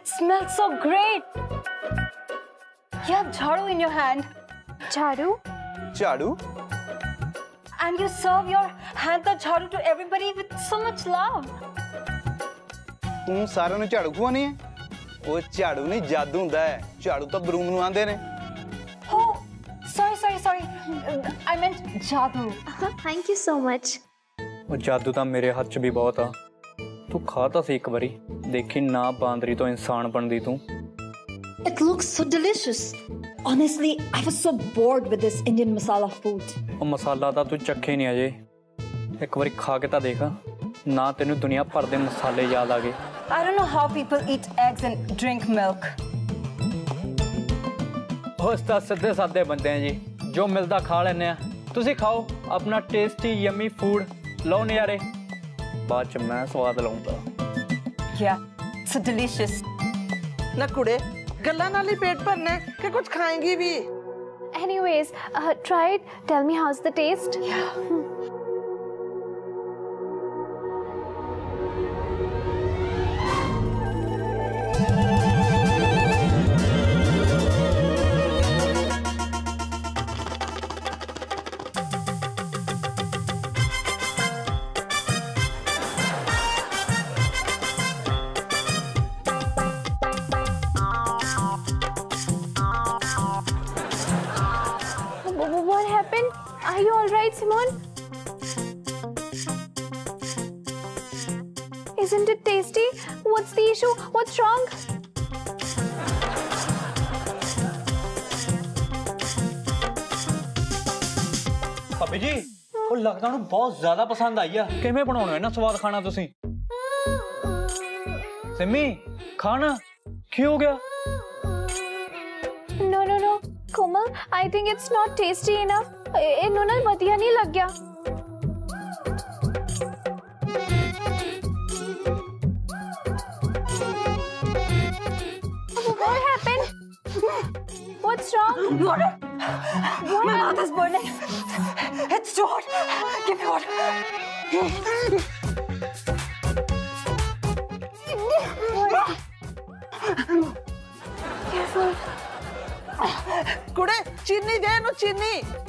It smells so great. You have jharu in your hand. Jharu? Jharu? And you serve your hand the jharu to everybody with so much love. तू सारे नूं झाड़ू खवानी है? वो झाड़ू नहीं जादू हुंदा है। झाड़ू तो ब्रूम नूं आंदे ने। Oh, sorry. I meant jadoo. Thank you so much. वो जादू तो मेरे हाथ च भी बहुत आ। तू खा तो सी एक बारी, देखी ना बांदरी तो इंसान बनदी तू। It looks so delicious. Honestly, I was so bored with this Indian masala food. वो मसाला तो तू चखे नहीं अजे। एक बारी खा के तो देखा, ना तेनू दुनिया भर दे मसाले याद आ गए। I don't know how people eat eggs and drink milk. उस तो सीधे सादे बंदे हैं जी, जो मिलता खा लेने आ। तुसी खाओ अपना टेस्टी यमी फूड, लो नज़ारे। बाद च मैं स्वाद लाऊंगा। Yeah, so delicious. ना कुड़े गल्ला नाल ही पेट भरना कि कुछ खाएंगी भी। Anyways, try it. Tell me how's the taste? What happened? Are you all right, Simon? Isn't it tasty? What's the issue? What's wrong? भाभी जी, वो लगता है बहुत ज्यादा पसंद आई है। किवें बनाउणे ना स्वाद खाना तुसी? सिमी, खाना क्यों हो गया? No. Komal, I think it's not tasty enough. इन्हों ना बढ़िया नहीं लग गया। What happened? What's wrong? Water. My mouth is burning. It's too hot. Give me water. Careful. कुड़े चीनी दे नु चीनी।